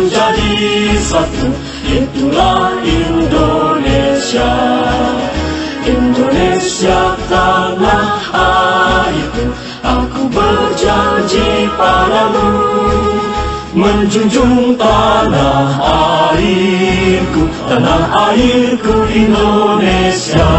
menjadi satu. Itulah Indonesia. Indonesia tanah airku, aku berjanji padamu, menjunjung tanah airku, tanah airku Indonesia.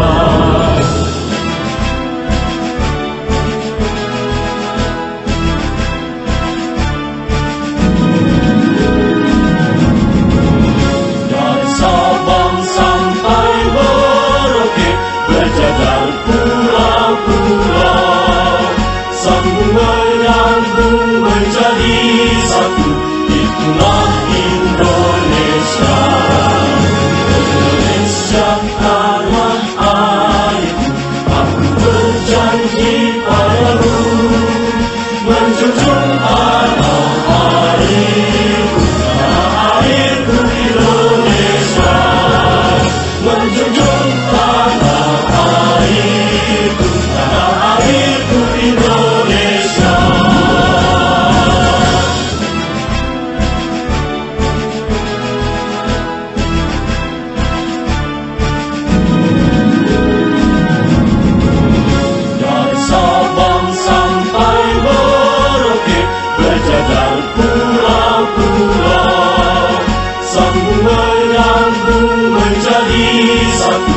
Dari Sabang sampai Merauke, berjajar pulau-pulau, sambung menyambung menjadi satu. Itulah Indonesia. Indonesia tanah airku, aku berjanji padamu, menjunjung tanah airku, tanah airku Indonesia, menjunjung tanah airku, tanah airku Indonesia. Dari Sabang sampai Merauke, berjajar pulau-pulau, sambung menyambung menjadi satu.